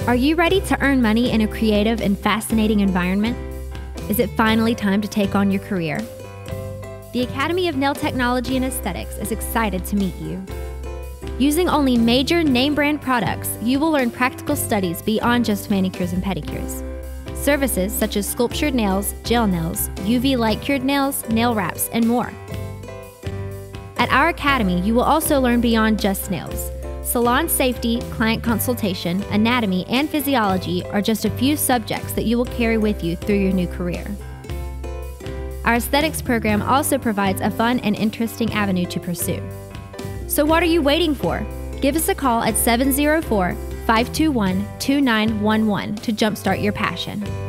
Are you ready to earn money in a creative and fascinating environment? Is it finally time to take on your career? The Academy of Nail Technology and Aesthetics is excited to meet you. Using only major name brand products, you will learn practical studies beyond just manicures and pedicures. Services such as sculptured nails, gel nails, UV light cured nails, nail wraps, and more. At our academy, you will also learn beyond just nails. Salon safety, client consultation, anatomy, and physiology are just a few subjects that you will carry with you through your new career. Our aesthetics program also provides a fun and interesting avenue to pursue. So what are you waiting for? Give us a call at 704-521-2911 to jumpstart your passion.